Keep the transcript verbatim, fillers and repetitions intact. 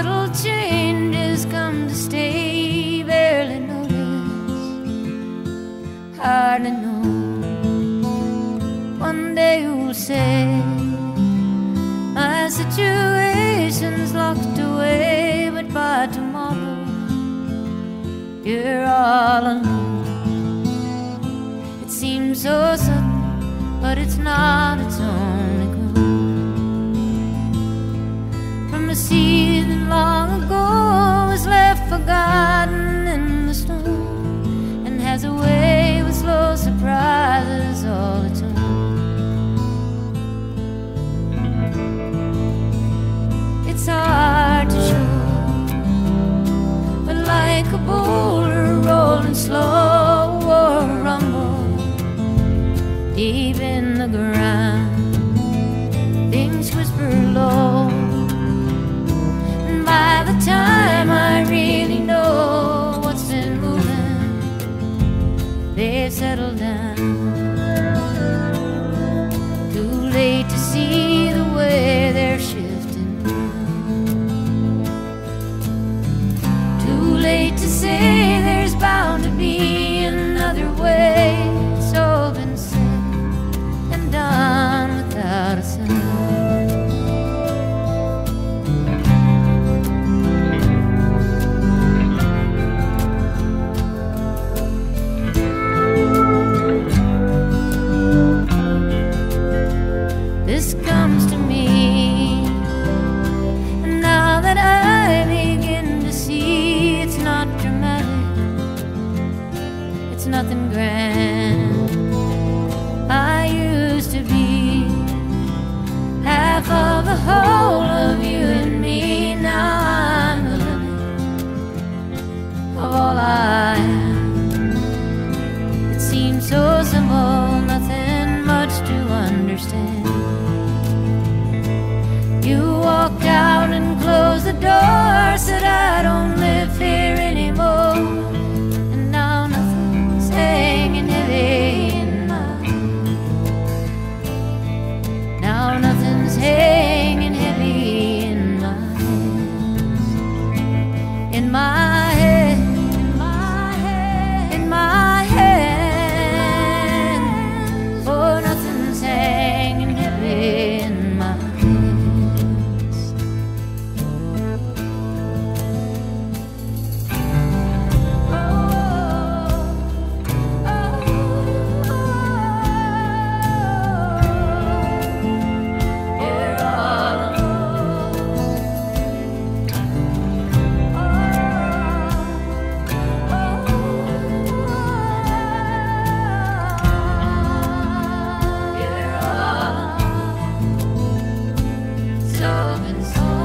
subtle changes come to stay, barely notice, hardly know. One day you'll say my situation's locked away, but by tomorrow you're all alone. It seems so sudden, but it's not, it's only grown from a seed that long ago was left forgotten in the snow, and has a way with slow surprises all its own. It's hard to show, but like a boulder rolling slow or a rumble deep in the ground, things whisper low, and by the time I really know what's been moving, they've settled down. Too late to see the way they're shifting, too late to say there's bound to be another way. It's all been said and done without a sound. This comes to me, and now that I begin to see, it's not dramatic, it's nothing grand. I used to be half of the whole of you and me. Now I'm the limit of all I am. It seems so simple, nothing much to understand. You walked out and closed the door, said I don't live here anymore, and now nothing's hanging heavy in my head. Now nothing's hanging heavy in my hands, in my head, in my head, in my hands. Oh, nothing's hanging heavy in my hands. So